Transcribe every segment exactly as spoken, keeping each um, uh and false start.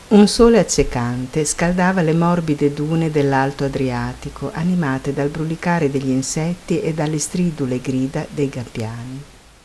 Un sole accecante scaldava le morbide dune dell'Alto Adriatico, animate dal brulicare degli insetti e dalle stridule grida dei gabbiani.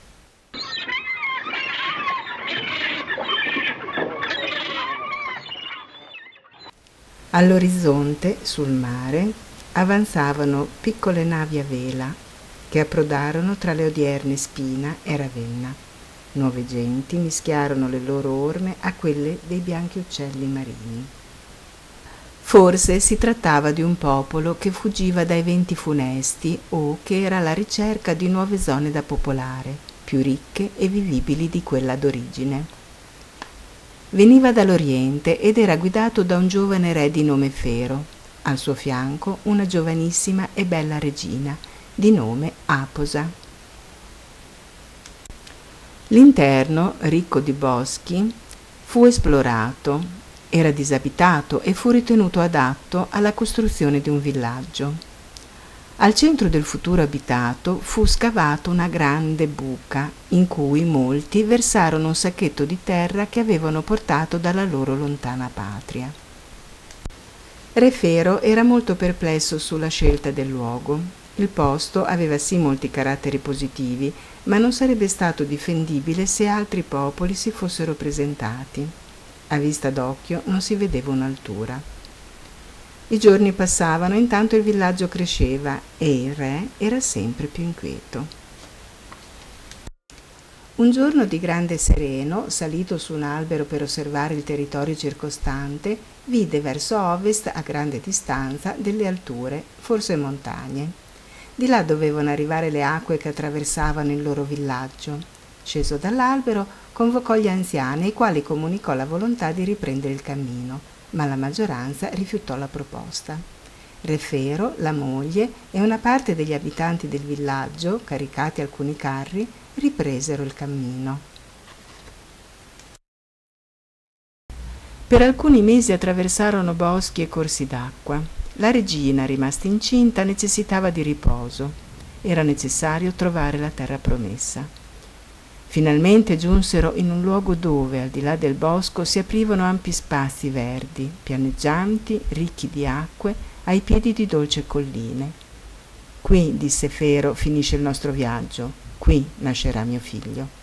All'orizzonte, sul mare, avanzavano piccole navi a vela che approdarono tra le odierne Spina e Ravenna. Nuove genti mischiarono le loro orme a quelle dei bianchi uccelli marini. Forse si trattava di un popolo che fuggiva dai venti funesti o che era alla ricerca di nuove zone da popolare, più ricche e vivibili di quella d'origine. Veniva dall'Oriente ed era guidato da un giovane re di nome Fero, al suo fianco una giovanissima e bella regina di nome Aposa. L'interno, ricco di boschi, fu esplorato, era disabitato e fu ritenuto adatto alla costruzione di un villaggio. Al centro del futuro abitato fu scavata una grande buca in cui molti versarono un sacchetto di terra che avevano portato dalla loro lontana patria. Re Fero era molto perplesso sulla scelta del luogo. Il posto aveva sì molti caratteri positivi, ma non sarebbe stato difendibile se altri popoli si fossero presentati. A vista d'occhio non si vedeva un'altura. I giorni passavano, intanto il villaggio cresceva e il re era sempre più inquieto. Un giorno di grande sereno, salito su un albero per osservare il territorio circostante, vide verso ovest, a grande distanza, delle alture, forse montagne. Di là dovevano arrivare le acque che attraversavano il loro villaggio. Sceso dall'albero, convocò gli anziani, ai quali comunicò la volontà di riprendere il cammino, ma la maggioranza rifiutò la proposta. Re Fero, la moglie e una parte degli abitanti del villaggio, caricati alcuni carri, ripresero il cammino. Per alcuni mesi attraversarono boschi e corsi d'acqua. La regina, rimasta incinta, necessitava di riposo. Era necessario trovare la terra promessa. Finalmente giunsero in un luogo dove, al di là del bosco, si aprivano ampi spazi verdi, pianeggianti, ricchi di acque, ai piedi di dolci colline. Qui, disse Fero, finisce il nostro viaggio. Qui nascerà mio figlio.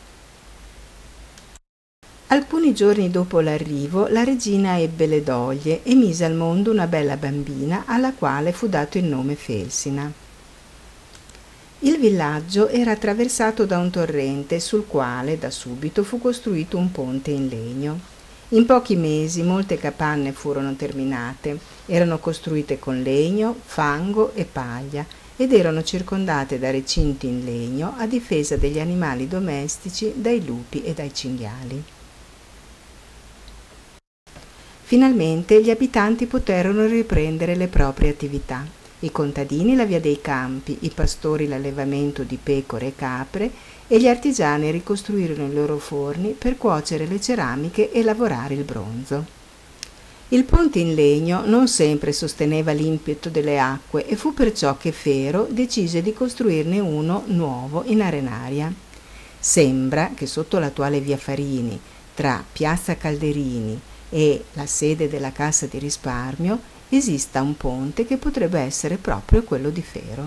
Alcuni giorni dopo l'arrivo, la regina ebbe le doglie e mise al mondo una bella bambina alla quale fu dato il nome Felsina. Il villaggio era attraversato da un torrente sul quale da subito fu costruito un ponte in legno. In pochi mesi molte capanne furono terminate, erano costruite con legno, fango e paglia ed erano circondate da recinti in legno a difesa degli animali domestici, dai lupi e dai cinghiali. Finalmente gli abitanti poterono riprendere le proprie attività. I contadini la via dei campi, i pastori l'allevamento di pecore e capre e gli artigiani ricostruirono i loro forni per cuocere le ceramiche e lavorare il bronzo. Il ponte in legno non sempre sosteneva l'impeto delle acque e fu perciò che Fero decise di costruirne uno nuovo in arenaria. Sembra che sotto l'attuale via Farini, tra Piazza Calderini e la sede della Cassa di Risparmio, esista un ponte che potrebbe essere proprio quello di Fero.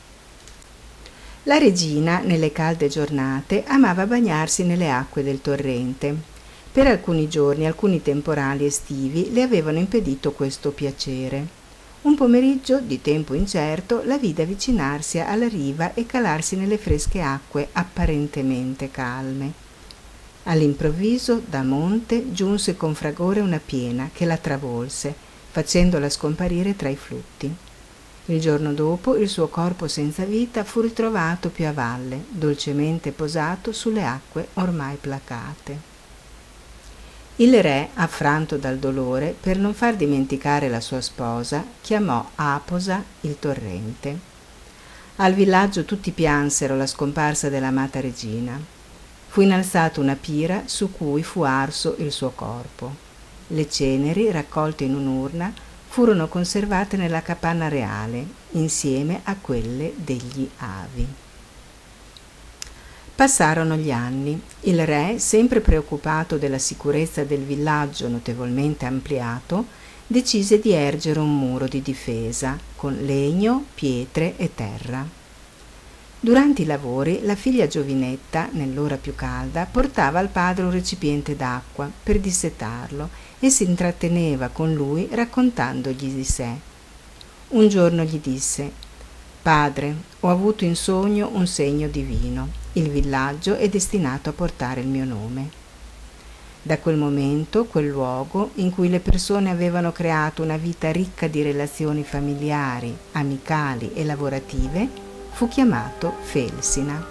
La regina, nelle calde giornate, amava bagnarsi nelle acque del torrente. Per alcuni giorni alcuni temporali estivi le avevano impedito questo piacere. Un pomeriggio, di tempo incerto, la vide avvicinarsi alla riva e calarsi nelle fresche acque apparentemente calme. All'improvviso, da monte, giunse con fragore una piena che la travolse, facendola scomparire tra i flutti. Il giorno dopo il suo corpo senza vita fu ritrovato più a valle, dolcemente posato sulle acque ormai placate. Il re, affranto dal dolore, per non far dimenticare la sua sposa, chiamò Aposa il torrente. Al villaggio tutti piansero la scomparsa dell'amata regina. Fu innalzata una pira su cui fu arso il suo corpo. Le ceneri, raccolte in un'urna, furono conservate nella capanna reale, insieme a quelle degli avi. Passarono gli anni. Il re, sempre preoccupato della sicurezza del villaggio notevolmente ampliato, decise di ergere un muro di difesa con legno, pietre e terra. Durante i lavori, la figlia giovinetta, nell'ora più calda, portava al padre un recipiente d'acqua per dissetarlo e si intratteneva con lui raccontandogli di sé. Un giorno gli disse: «Padre, ho avuto in sogno un segno divino. Il villaggio è destinato a portare il mio nome». Da quel momento, quel luogo, in cui le persone avevano creato una vita ricca di relazioni familiari, amicali e lavorative, fu chiamato Felsina.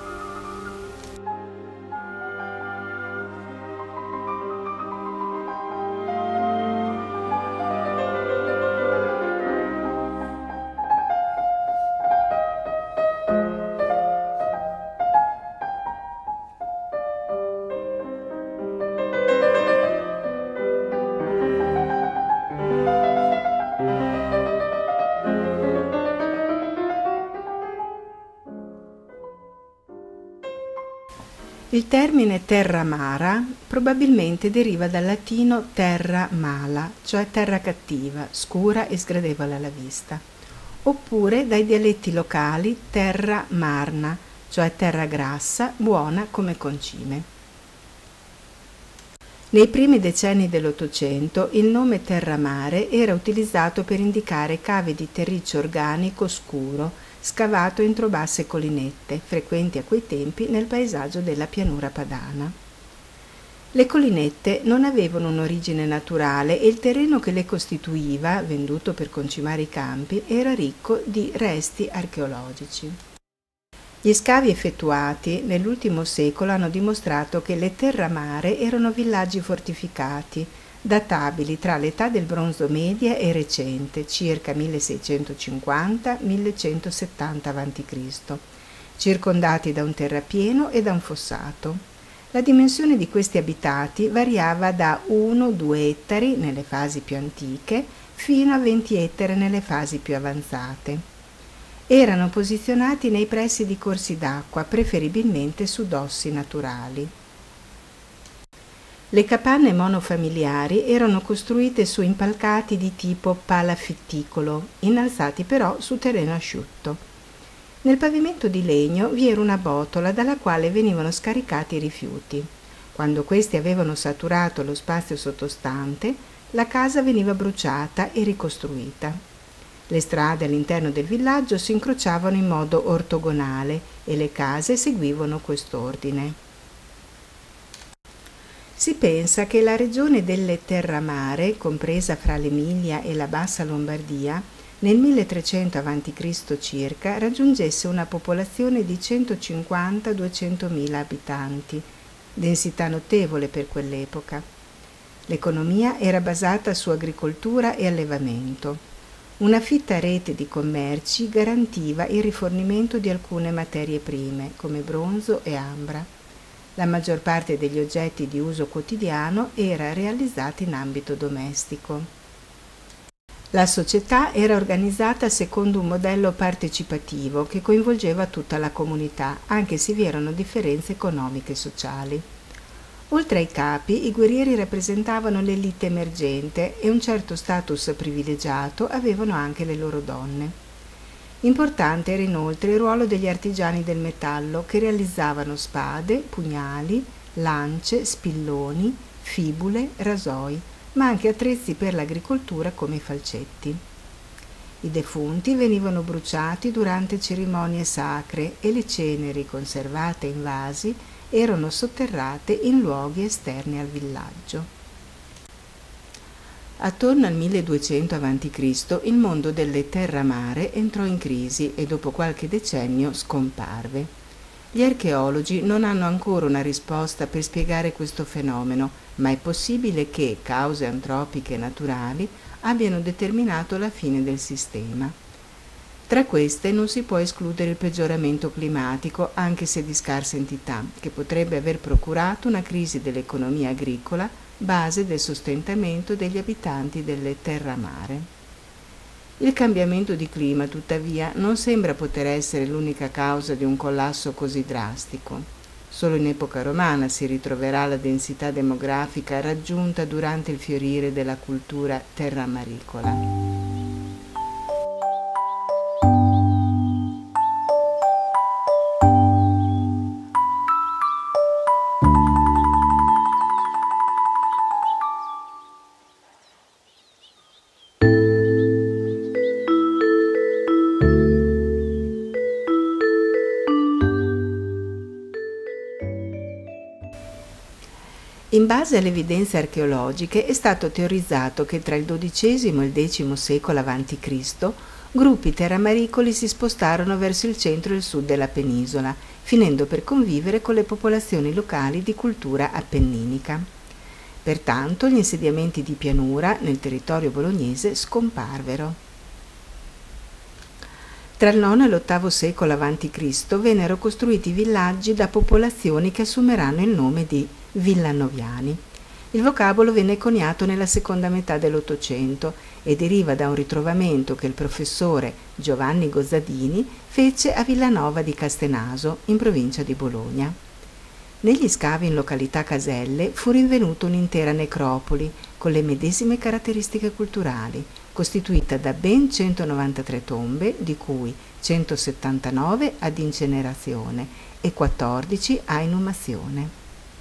Il termine terra mara probabilmente deriva dal latino terra mala, cioè terra cattiva, scura e sgradevole alla vista, oppure dai dialetti locali terra marna, cioè terra grassa, buona come concime. Nei primi decenni dell'Ottocento il nome terramare era utilizzato per indicare cave di terriccio organico scuro, scavato entro basse collinette, frequenti a quei tempi nel paesaggio della pianura padana. Le collinette non avevano un'origine naturale e il terreno che le costituiva, venduto per concimare i campi, era ricco di resti archeologici. Gli scavi effettuati nell'ultimo secolo hanno dimostrato che le terramare erano villaggi fortificati, databili tra l'età del bronzo media e recente, circa milleseicentocinquanta millecentosettanta avanti Cristo, circondati da un terrapieno e da un fossato. La dimensione di questi abitati variava da uno due ettari nelle fasi più antiche fino a venti ettari nelle fasi più avanzate. Erano posizionati nei pressi di corsi d'acqua, preferibilmente su dossi naturali. Le capanne monofamiliari erano costruite su impalcati di tipo palafitticolo, innalzati però su terreno asciutto. Nel pavimento di legno vi era una botola dalla quale venivano scaricati i rifiuti. Quando questi avevano saturato lo spazio sottostante, la casa veniva bruciata e ricostruita. Le strade all'interno del villaggio si incrociavano in modo ortogonale e le case seguivano quest'ordine. Si pensa che la regione delle Terramare, compresa fra l'Emilia e la Bassa Lombardia, nel milletrecento avanti Cristo circa raggiungesse una popolazione di centocinquanta duecentomila abitanti, densità notevole per quell'epoca. L'economia era basata su agricoltura e allevamento. Una fitta rete di commerci garantiva il rifornimento di alcune materie prime, come bronzo e ambra. La maggior parte degli oggetti di uso quotidiano era realizzata in ambito domestico. La società era organizzata secondo un modello partecipativo che coinvolgeva tutta la comunità, anche se vi erano differenze economiche e sociali. Oltre ai capi, i guerrieri rappresentavano l'elite emergente e un certo status privilegiato avevano anche le loro donne. Importante era inoltre il ruolo degli artigiani del metallo che realizzavano spade, pugnali, lance, spilloni, fibule, rasoi, ma anche attrezzi per l'agricoltura come i falcetti. I defunti venivano bruciati durante cerimonie sacre e le ceneri, conservate in vasi, erano sotterrate in luoghi esterni al villaggio. Attorno al milleduecento avanti Cristo il mondo delle terramare entrò in crisi e dopo qualche decennio scomparve. Gli archeologi non hanno ancora una risposta per spiegare questo fenomeno, ma è possibile che cause antropiche e naturali abbiano determinato la fine del sistema. Tra queste non si può escludere il peggioramento climatico, anche se di scarsa entità, che potrebbe aver procurato una crisi dell'economia agricola, base del sostentamento degli abitanti delle terramare. Il cambiamento di clima, tuttavia, non sembra poter essere l'unica causa di un collasso così drastico. Solo in epoca romana si ritroverà la densità demografica raggiunta durante il fiorire della cultura terramaricola. In base alle evidenze archeologiche è stato teorizzato che tra il dodicesimo e il decimo secolo avanti Cristo gruppi terramaricoli si spostarono verso il centro e il sud della penisola, finendo per convivere con le popolazioni locali di cultura appenninica. Pertanto gli insediamenti di pianura nel territorio bolognese scomparvero. Tra il nono e l'ottavo secolo avanti Cristo vennero costruiti villaggi da popolazioni che assumeranno il nome di Villanoviani. Il vocabolo venne coniato nella seconda metà dell'Ottocento e deriva da un ritrovamento che il professore Giovanni Gozzadini fece a Villanova di Castenaso, in provincia di Bologna. Negli scavi in località Caselle fu rinvenuta un'intera necropoli con le medesime caratteristiche culturali, costituita da ben centonovantatré tombe, di cui centosettantanove ad incenerazione e quattordici a inumazione.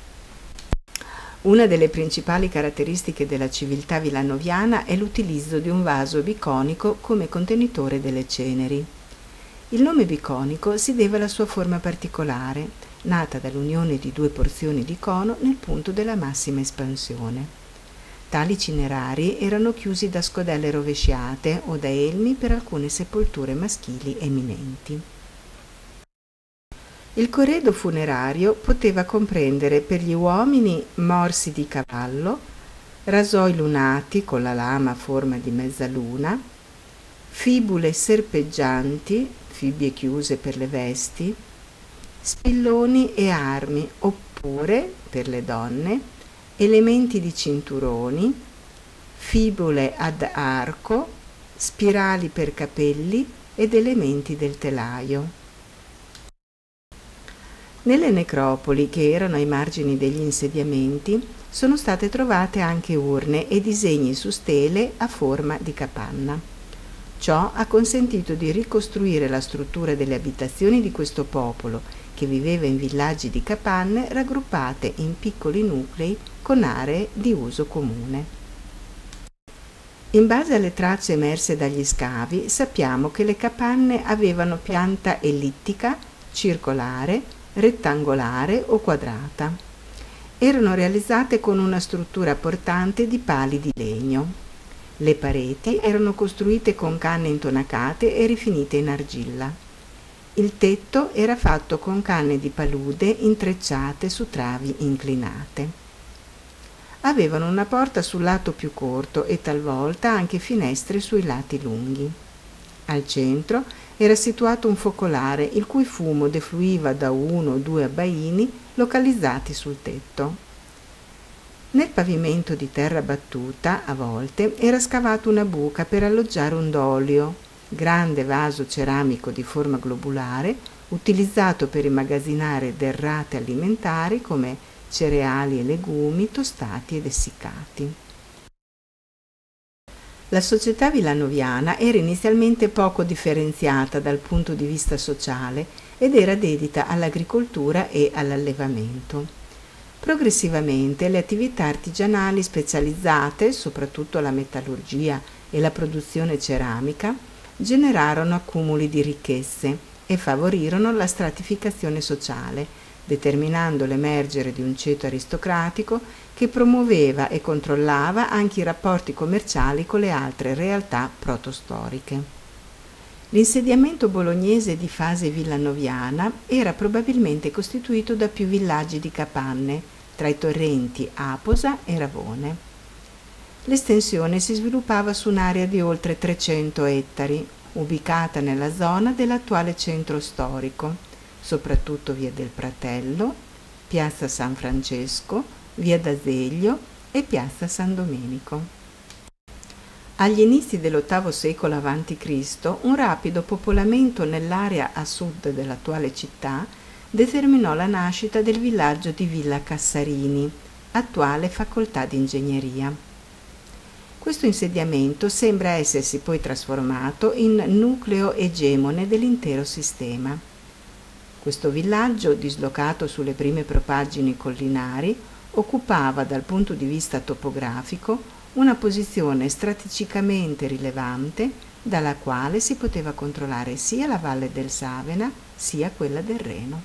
Una delle principali caratteristiche della civiltà villanoviana è l'utilizzo di un vaso biconico come contenitore delle ceneri. Il nome biconico si deve alla sua forma particolare, nata dall'unione di due porzioni di cono nel punto della massima espansione. Tali cinerari erano chiusi da scodelle rovesciate o da elmi per alcune sepolture maschili eminenti. Il corredo funerario poteva comprendere per gli uomini morsi di cavallo, rasoi lunati con la lama a forma di mezzaluna, fibule serpeggianti, fibbie chiuse per le vesti, spilloni e armi, oppure, per le donne, elementi di cinturoni, fibule ad arco, spirali per capelli ed elementi del telaio. Nelle necropoli, che erano ai margini degli insediamenti, sono state trovate anche urne e disegni su stele a forma di capanna. Ciò ha consentito di ricostruire la struttura delle abitazioni di questo popolo, che viveva in villaggi di capanne raggruppate in piccoli nuclei con aree di uso comune. In base alle tracce emerse dagli scavi, sappiamo che le capanne avevano pianta ellittica, circolare, rettangolare o quadrata. Erano realizzate con una struttura portante di pali di legno. Le pareti erano costruite con canne intonacate e rifinite in argilla. Il tetto era fatto con canne di palude intrecciate su travi inclinate. Avevano una porta sul lato più corto e talvolta anche finestre sui lati lunghi. Al centro era situato un focolare il cui fumo defluiva da uno o due abbaini localizzati sul tetto. Nel pavimento di terra battuta, a volte, era scavata una buca per alloggiare un dolio, grande vaso ceramico di forma globulare, utilizzato per immagazzinare derrate alimentari come cereali e legumi tostati ed essiccati. La società villanoviana era inizialmente poco differenziata dal punto di vista sociale ed era dedita all'agricoltura e all'allevamento. Progressivamente le attività artigianali specializzate, soprattutto la metallurgia e la produzione ceramica, generarono accumuli di ricchezze e favorirono la stratificazione sociale, determinando l'emergere di un ceto aristocratico che promuoveva e controllava anche i rapporti commerciali con le altre realtà protostoriche. L'insediamento bolognese di fase villanoviana era probabilmente costituito da più villaggi di capanne, tra i torrenti Aposa e Ravone. L'estensione si sviluppava su un'area di oltre trecento ettari, ubicata nella zona dell'attuale centro storico, soprattutto via del Pratello, piazza San Francesco, via d'Azeglio e piazza San Domenico. Agli inizi dell'ottavo secolo avanti Cristo, un rapido popolamento nell'area a sud dell'attuale città determinò la nascita del villaggio di Villa Cassarini, attuale facoltà di ingegneria. Questo insediamento sembra essersi poi trasformato in nucleo egemone dell'intero sistema. Questo villaggio, dislocato sulle prime propaggini collinari, occupava dal punto di vista topografico una posizione strategicamente rilevante dalla quale si poteva controllare sia la valle del Savena sia quella del Reno.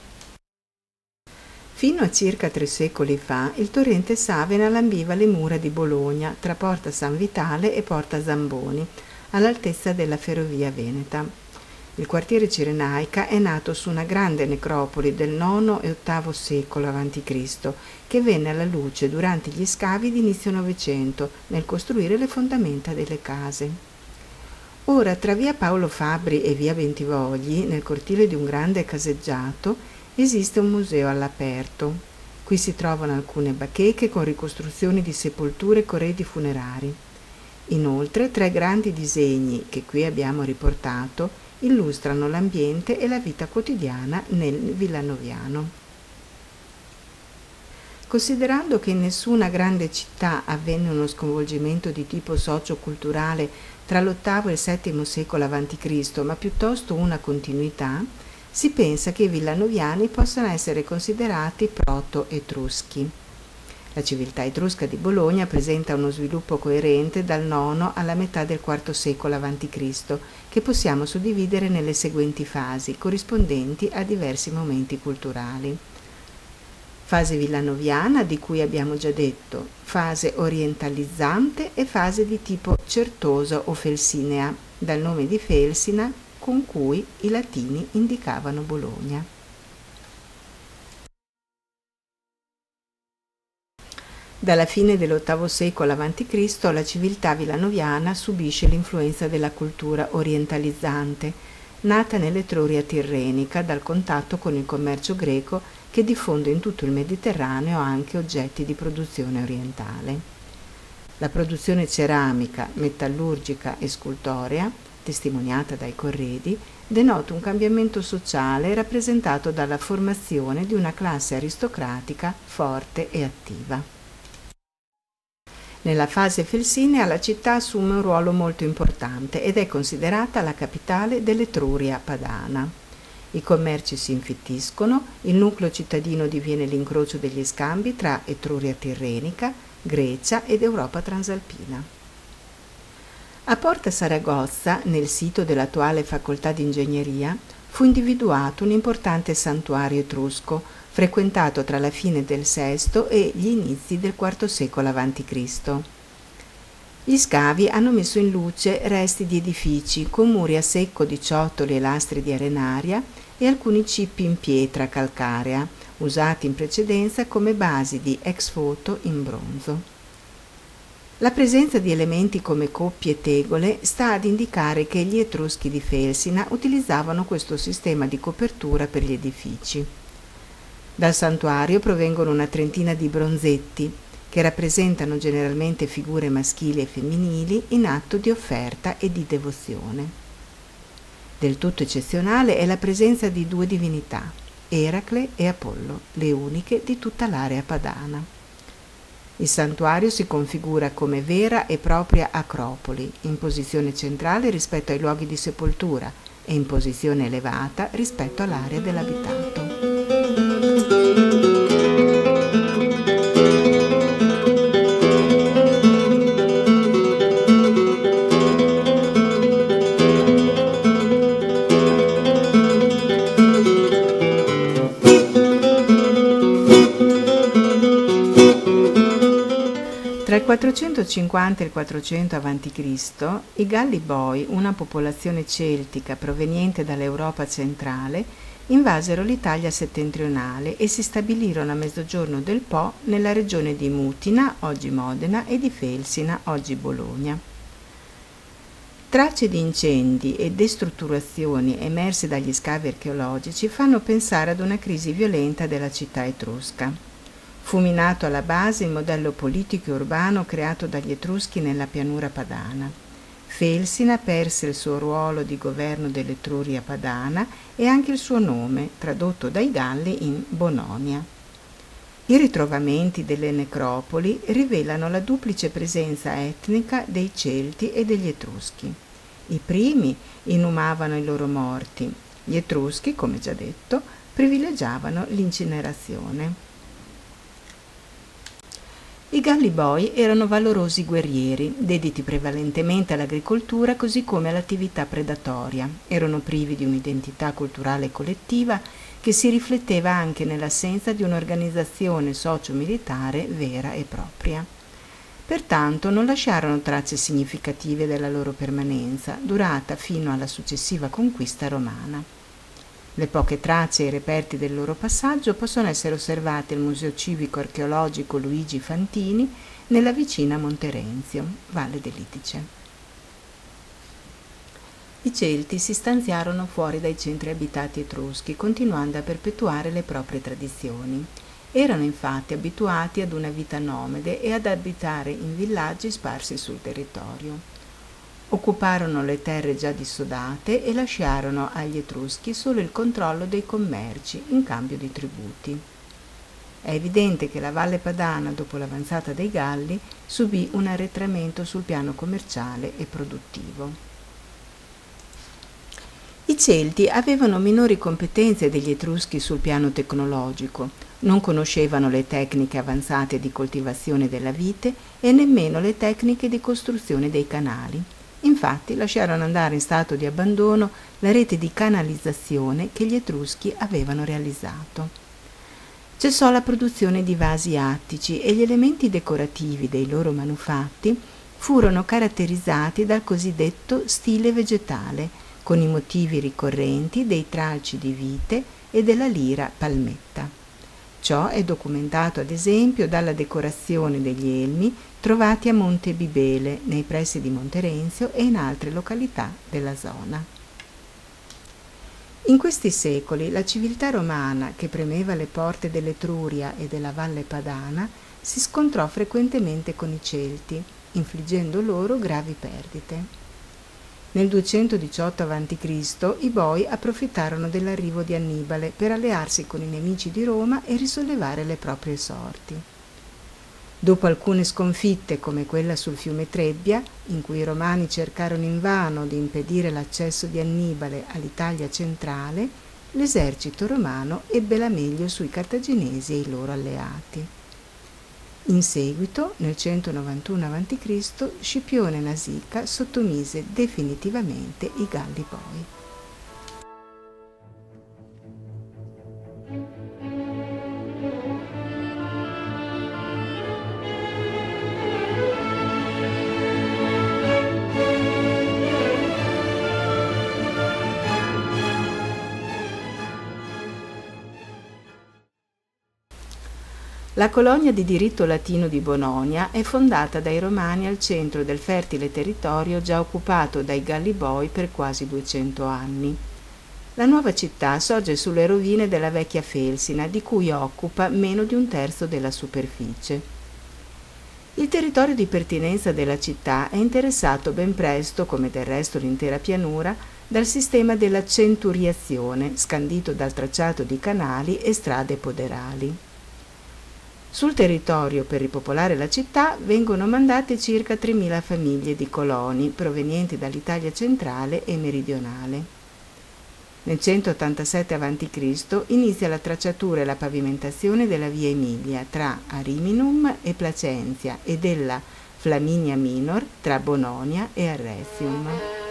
Fino a circa tre secoli fa il torrente Savena lambiva le mura di Bologna tra Porta San Vitale e Porta Zamboni, all'altezza della ferrovia veneta. Il quartiere Cirenaica è nato su una grande necropoli del nono e ottavo secolo avanti Cristo, che venne alla luce durante gli scavi di inizio Novecento nel costruire le fondamenta delle case. Ora, tra via Paolo Fabbri e via Bentivogli, nel cortile di un grande caseggiato, esiste un museo all'aperto. Qui si trovano alcune bacheche con ricostruzioni di sepolture e corredi funerari. Inoltre, tre grandi disegni che qui abbiamo riportato illustrano l'ambiente e la vita quotidiana nel villanoviano. Considerando che in nessuna grande città avvenne uno sconvolgimento di tipo socio-culturale tra l'ottavo e il settimo secolo avanti Cristo, ma piuttosto una continuità, si pensa che i villanoviani possano essere considerati proto-etruschi. La civiltà etrusca di Bologna presenta uno sviluppo coerente dal nono alla metà del quarto secolo avanti Cristo, che possiamo suddividere nelle seguenti fasi, corrispondenti a diversi momenti culturali. Fase villanoviana, di cui abbiamo già detto, fase orientalizzante e fase di tipo certosa o felsinea, dal nome di Felsina con cui i latini indicavano Bologna. Dalla fine dell'ottavo secolo avanti Cristo la civiltà villanoviana subisce l'influenza della cultura orientalizzante, nata nell'Etruria tirrenica dal contatto con il commercio greco che diffonde in tutto il Mediterraneo anche oggetti di produzione orientale. La produzione ceramica, metallurgica e scultorea, testimoniata dai corredi, denota un cambiamento sociale rappresentato dalla formazione di una classe aristocratica forte e attiva. Nella fase felsinea la città assume un ruolo molto importante ed è considerata la capitale dell'Etruria padana. I commerci si infittiscono, il nucleo cittadino diviene l'incrocio degli scambi tra Etruria tirrenica, Grecia ed Europa transalpina. A Porta Saragozza, nel sito dell'attuale facoltà di ingegneria, fu individuato un importante santuario etrusco, frequentato tra la fine del sesto e gli inizi del quarto secolo avanti Cristo. Gli scavi hanno messo in luce resti di edifici con muri a secco di ciottoli e lastre di arenaria e alcuni cippi in pietra calcarea, usati in precedenza come basi di ex voto in bronzo. La presenza di elementi come coppie e tegole sta ad indicare che gli Etruschi di Felsina utilizzavano questo sistema di copertura per gli edifici. Dal santuario provengono una trentina di bronzetti, che rappresentano generalmente figure maschili e femminili in atto di offerta e di devozione. Del tutto eccezionale è la presenza di due divinità, Eracle e Apollo, le uniche di tutta l'area padana. Il santuario si configura come vera e propria acropoli, in posizione centrale rispetto ai luoghi di sepoltura e in posizione elevata rispetto all'area dell'abitato. Tra il quattrocentocinquanta e il quattrocento avanti Cristo, i Galli Boi, una popolazione celtica proveniente dall'Europa centrale, invasero l'Italia settentrionale e si stabilirono a mezzogiorno del Po nella regione di Mutina, oggi Modena, e di Felsina, oggi Bologna. Tracce di incendi e destrutturazioni emerse dagli scavi archeologici fanno pensare ad una crisi violenta della città etrusca. Fu minato alla base il modello politico e urbano creato dagli Etruschi nella pianura padana. Felsina perse il suo ruolo di governo dell'Etruria padana e anche il suo nome, tradotto dai Galli in Bononia. I ritrovamenti delle necropoli rivelano la duplice presenza etnica dei Celti e degli Etruschi. I primi inumavano i loro morti, gli Etruschi, come già detto, privilegiavano l'incinerazione. I Galliboi erano valorosi guerrieri, dediti prevalentemente all'agricoltura così come all'attività predatoria. Erano privi di un'identità culturale collettiva che si rifletteva anche nell'assenza di un'organizzazione socio-militare vera e propria. Pertanto non lasciarono tracce significative della loro permanenza, durata fino alla successiva conquista romana. Le poche tracce e i reperti del loro passaggio possono essere osservati al Museo Civico Archeologico Luigi Fantini nella vicina Monterenzio, Valle del Lidice. I Celti si stanziarono fuori dai centri abitati etruschi, continuando a perpetuare le proprie tradizioni. Erano infatti abituati ad una vita nomade e ad abitare in villaggi sparsi sul territorio. Occuparono le terre già dissodate e lasciarono agli Etruschi solo il controllo dei commerci in cambio di tributi. È evidente che la Valle Padana, dopo l'avanzata dei Galli, subì un arretramento sul piano commerciale e produttivo. I Celti avevano minori competenze degli Etruschi sul piano tecnologico, non conoscevano le tecniche avanzate di coltivazione della vite e nemmeno le tecniche di costruzione dei canali. Infatti lasciarono andare in stato di abbandono la rete di canalizzazione che gli Etruschi avevano realizzato. Cessò la produzione di vasi attici e gli elementi decorativi dei loro manufatti furono caratterizzati dal cosiddetto stile vegetale, con i motivi ricorrenti dei tralci di vite e della lira palmetta. Ciò è documentato ad esempio dalla decorazione degli elmi trovati a Monte Bibele, nei pressi di Monterenzio e in altre località della zona. In questi secoli la civiltà romana, che premeva le porte dell'Etruria e della Valle Padana, si scontrò frequentemente con i Celti, infliggendo loro gravi perdite. Nel duecentodiciotto avanti Cristo i Boi approfittarono dell'arrivo di Annibale per allearsi con i nemici di Roma e risollevare le proprie sorti. Dopo alcune sconfitte come quella sul fiume Trebbia, in cui i Romani cercarono invano di impedire l'accesso di Annibale all'Italia centrale, l'esercito romano ebbe la meglio sui cartaginesi e i loro alleati. In seguito, nel centonovantuno avanti Cristo, Scipione Nasica sottomise definitivamente i Galliboi. La colonia di diritto latino di Bononia è fondata dai Romani al centro del fertile territorio già occupato dai Galliboi per quasi duecento anni. La nuova città sorge sulle rovine della vecchia Felsina, di cui occupa meno di un terzo della superficie. Il territorio di pertinenza della città è interessato ben presto, come del resto l'intera pianura, dal sistema della centuriazione, scandito dal tracciato di canali e strade poderali. Sul territorio, per ripopolare la città, vengono mandate circa tremila famiglie di coloni provenienti dall'Italia centrale e meridionale. Nel centottantasette avanti Cristo inizia la tracciatura e la pavimentazione della via Emilia tra Ariminum e Placenzia e della Flaminia Minor tra Bononia e Arretium.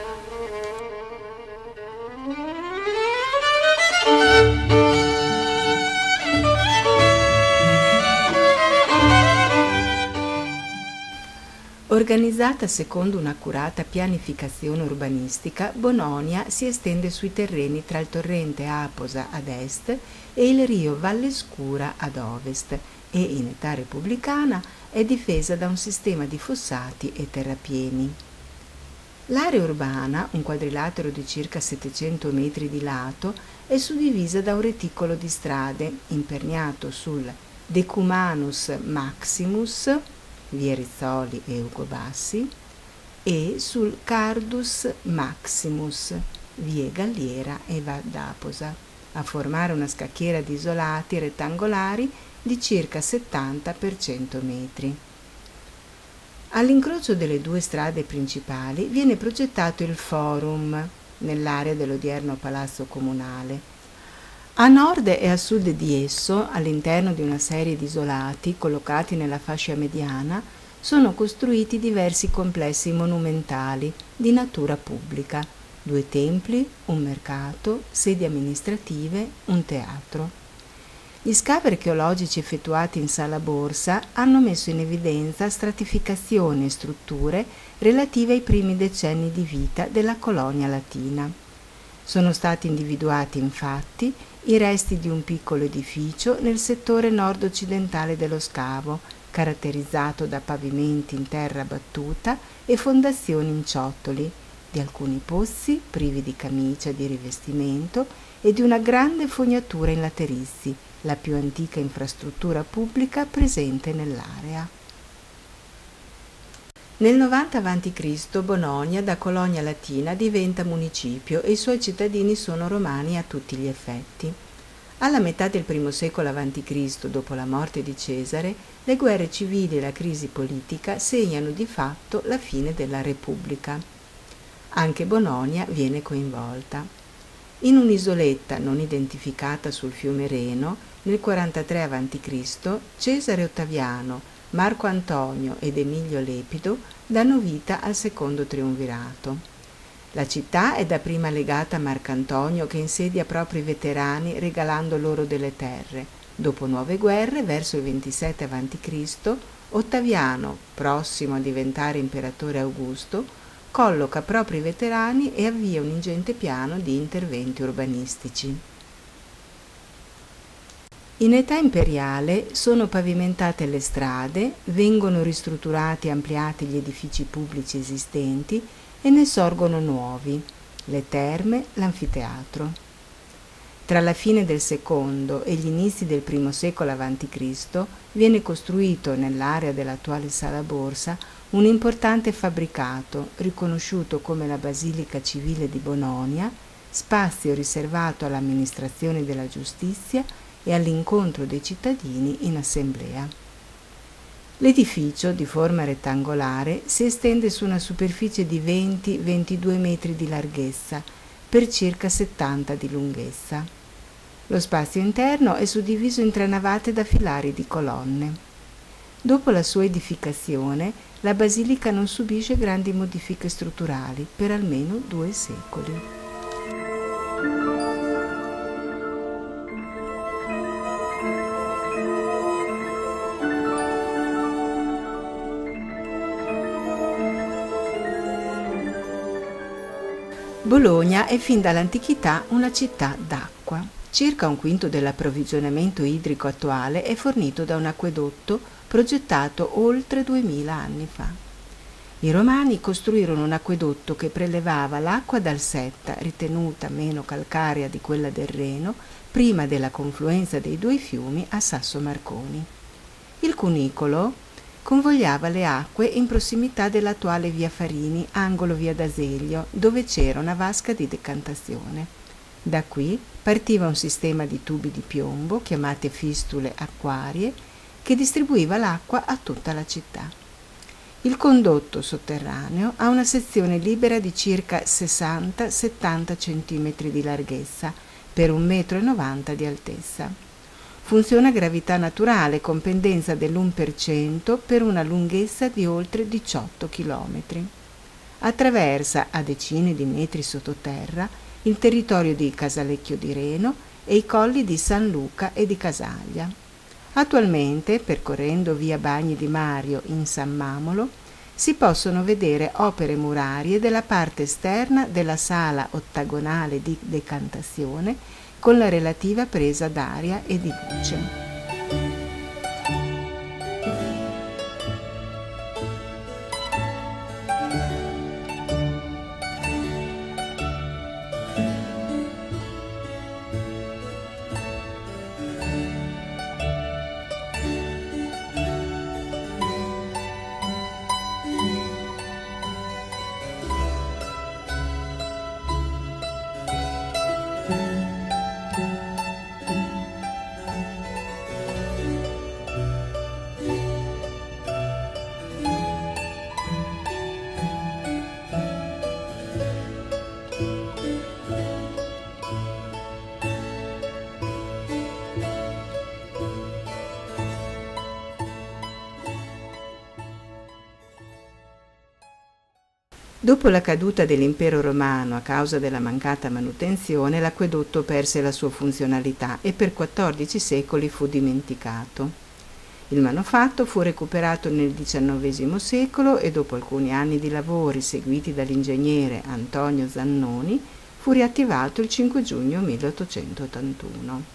Organizzata secondo un'accurata pianificazione urbanistica, Bononia si estende sui terreni tra il torrente Aposa ad est e il rio Vallescura ad ovest e, in età repubblicana, è difesa da un sistema di fossati e terrapieni. L'area urbana, un quadrilatero di circa settecento metri di lato, è suddivisa da un reticolo di strade imperniato sul Decumanus Maximus, via Rizzoli e Ugo Bassi, e sul Cardus Maximus, vie Galliera e Vadaposa, a formare una scacchiera di isolati rettangolari di circa settanta per cento metri. All'incrocio delle due strade principali viene progettato il Forum, nell'area dell'odierno Palazzo Comunale. A nord e a sud di esso, all'interno di una serie di isolati collocati nella fascia mediana, sono costruiti diversi complessi monumentali di natura pubblica, due templi, un mercato, sedi amministrative, un teatro. Gli scavi archeologici effettuati in Sala Borsa hanno messo in evidenza stratificazioni e strutture relative ai primi decenni di vita della colonia latina. Sono stati individuati infatti i resti di un piccolo edificio nel settore nord-occidentale dello scavo, caratterizzato da pavimenti in terra battuta e fondazioni in ciottoli, di alcuni pozzi privi di camicia di rivestimento e di una grande fognatura in laterizi, la più antica infrastruttura pubblica presente nell'area. Nel novanta avanti Cristo Bononia, da colonia latina, diventa municipio e i suoi cittadini sono romani a tutti gli effetti. Alla metà del primo secolo avanti Cristo, dopo la morte di Cesare, le guerre civili e la crisi politica segnano di fatto la fine della Repubblica. Anche Bononia viene coinvolta. In un'isoletta non identificata sul fiume Reno, nel quarantatré avanti Cristo, Cesare Ottaviano, Marco Antonio ed Emilio Lepido danno vita al secondo triumvirato. La città è dapprima legata a Marcantonio, che insedia proprio i veterani regalando loro delle terre. Dopo nuove guerre, verso il ventisette avanti Cristo, Ottaviano, prossimo a diventare imperatore Augusto, colloca proprio i veterani e avvia un ingente piano di interventi urbanistici. In età imperiale sono pavimentate le strade, vengono ristrutturati e ampliati gli edifici pubblici esistenti e ne sorgono nuovi, le terme, l'anfiteatro. Tra la fine del secondo e gli inizi del primo secolo avanti Cristo viene costruito nell'area dell'attuale Sala Borsa un importante fabbricato, riconosciuto come la Basilica Civile di Bononia, spazio riservato all'amministrazione della giustizia e all'incontro dei cittadini in assemblea. L'edificio, di forma rettangolare, si estende su una superficie di venti ventidue metri di larghezza per circa settanta di lunghezza. Lo spazio interno è suddiviso in tre navate da filari di colonne. Dopo la sua edificazione, la basilica non subisce grandi modifiche strutturali per almeno due secoli. Bologna è fin dall'antichità una città d'acqua. Circa un quinto dell'approvvigionamento idrico attuale è fornito da un acquedotto progettato oltre duemila anni fa. I Romani costruirono un acquedotto che prelevava l'acqua dal Setta, ritenuta meno calcarea di quella del Reno, prima della confluenza dei due fiumi a Sasso Marconi. Il cunicolo convogliava le acque in prossimità dell'attuale via Farini, angolo via D'Azeglio, dove c'era una vasca di decantazione. Da qui partiva un sistema di tubi di piombo, chiamate fistule acquarie, che distribuiva l'acqua a tutta la città. Il condotto sotterraneo ha una sezione libera di circa sessanta settanta centimetri di larghezza per un metro e novanta di altezza. Funziona a gravità naturale con pendenza dell'uno per cento per una lunghezza di oltre diciotto chilometri. Attraversa a decine di metri sottoterra il territorio di Casalecchio di Reno e i colli di San Luca e di Casaglia. Attualmente, percorrendo via Bagni di Mario in San Mamolo, si possono vedere opere murarie della parte esterna della sala ottagonale di decantazione con la relativa presa d'aria e di luce. Dopo la caduta dell'impero romano a causa della mancata manutenzione, l'acquedotto perse la sua funzionalità e per quattordici secoli fu dimenticato. Il manufatto fu recuperato nel diciannovesimo secolo e dopo alcuni anni di lavori seguiti dall'ingegnere Antonio Zannoni fu riattivato il cinque giugno milleottocentottantuno.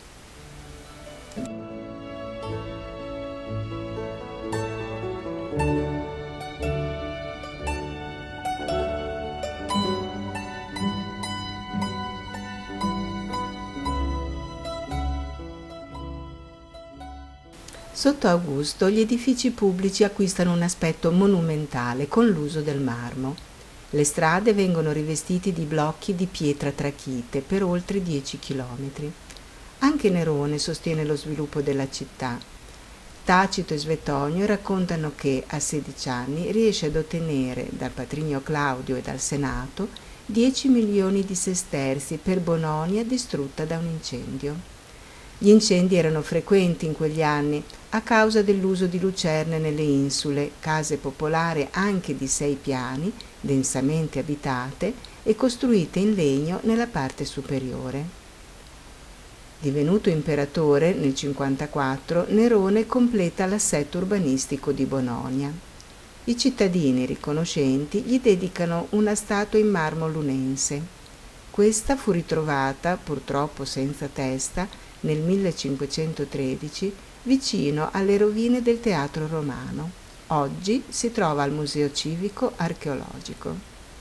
Sotto Augusto gli edifici pubblici acquistano un aspetto monumentale con l'uso del marmo. Le strade vengono rivestite di blocchi di pietra trachite per oltre dieci chilometri. Anche Nerone sostiene lo sviluppo della città. Tacito e Svetonio raccontano che a sedici anni riesce ad ottenere dal patrigno Claudio e dal Senato dieci milioni di sesterzi per Bononia distrutta da un incendio. Gli incendi erano frequenti in quegli anni a causa dell'uso di lucerne nelle insule, case popolari anche di sei piani, densamente abitate e costruite in legno nella parte superiore. Divenuto imperatore nel cinquantaquattro, Nerone completa l'assetto urbanistico di Bononia. I cittadini riconoscenti gli dedicano una statua in marmo lunense. Questa fu ritrovata, purtroppo senza testa, nel millecinquecentotredici vicino alle rovine del Teatro Romano. Oggi si trova al Museo Civico Archeologico.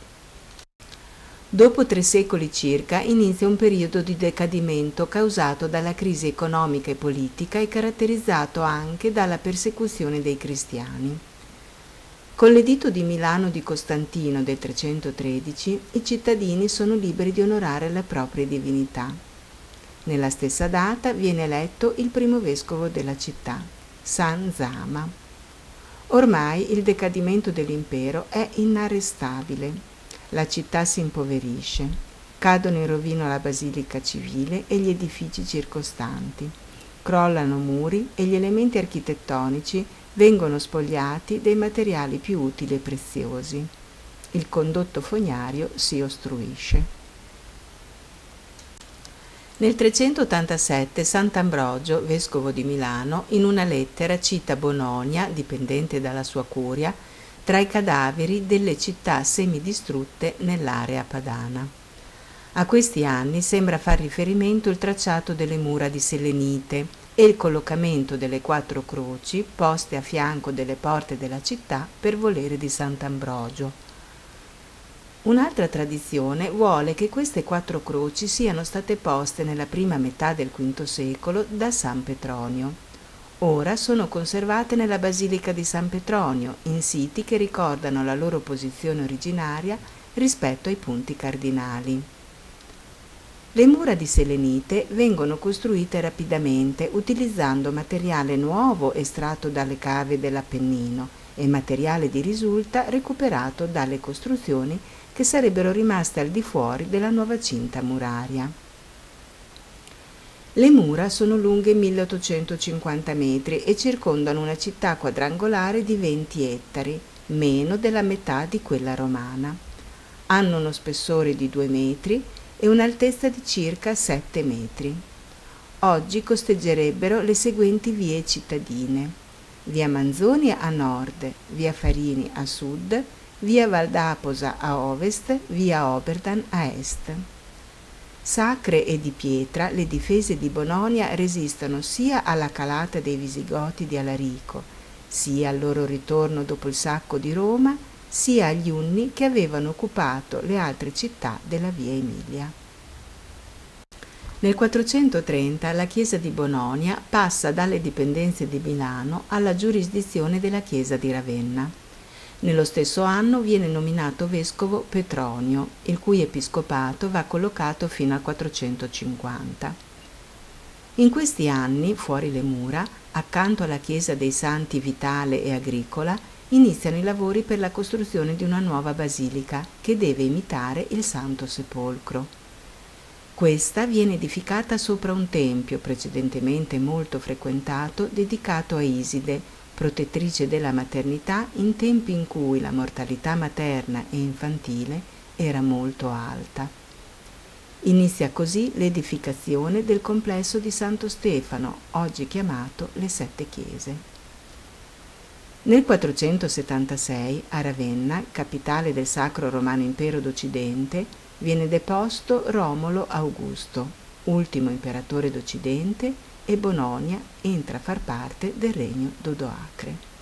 Dopo tre secoli circa inizia un periodo di decadimento causato dalla crisi economica e politica e caratterizzato anche dalla persecuzione dei cristiani. Con l'editto di Milano di Costantino del trecentotredici i cittadini sono liberi di onorare le proprie divinità. Nella stessa data viene eletto il primo vescovo della città, San Zama. Ormai il decadimento dell'impero è inarrestabile. La città si impoverisce. Cadono in rovina la basilica civile e gli edifici circostanti. Crollano muri e gli elementi architettonici vengono spogliati dei materiali più utili e preziosi. Il condotto fognario si ostruisce. Nel trecentottantasette Sant'Ambrogio, vescovo di Milano, in una lettera cita Bononia, dipendente dalla sua curia, tra i cadaveri delle città semidistrutte nell'area padana. A questi anni sembra far riferimento il tracciato delle mura di selenite e il collocamento delle quattro croci poste a fianco delle porte della città per volere di Sant'Ambrogio. Un'altra tradizione vuole che queste quattro croci siano state poste nella prima metà del quinto secolo da San Petronio. Ora sono conservate nella Basilica di San Petronio, in siti che ricordano la loro posizione originaria rispetto ai punti cardinali. Le mura di selenite vengono costruite rapidamente utilizzando materiale nuovo estratto dalle cave dell'Appennino e materiale di risulta recuperato dalle costruzioni che sarebbero rimaste al di fuori della nuova cinta muraria. Le mura sono lunghe milleottocentocinquanta metri e circondano una città quadrangolare di venti ettari, meno della metà di quella romana. Hanno uno spessore di due metri e un'altezza di circa sette metri. Oggi costeggerebbero le seguenti vie cittadine: via Manzoni a nord, via Farini a sud, via Valdaposa a ovest, via Oberdan a est. Sacre e di pietra, le difese di Bononia resistono sia alla calata dei Visigoti di Alarico, sia al loro ritorno dopo il sacco di Roma, sia agli Unni che avevano occupato le altre città della via Emilia. Nel quattrocentotrenta la chiesa di Bononia passa dalle dipendenze di Milano alla giurisdizione della chiesa di Ravenna. Nello stesso anno viene nominato vescovo Petronio, il cui episcopato va collocato fino al quattrocentocinquanta. In questi anni, fuori le mura, accanto alla chiesa dei Santi Vitale e Agricola, iniziano i lavori per la costruzione di una nuova basilica che deve imitare il Santo Sepolcro. Questa viene edificata sopra un tempio precedentemente molto frequentato dedicato a Iside, protettrice della maternità in tempi in cui la mortalità materna e infantile era molto alta. Inizia così l'edificazione del complesso di Santo Stefano, oggi chiamato le Sette Chiese. Nel quattrocentosettantasei a Ravenna, capitale del Sacro Romano Impero d'Occidente, viene deposto Romolo Augusto, ultimo imperatore d'Occidente, e Bononia entra a far parte del regno d'Odoacre.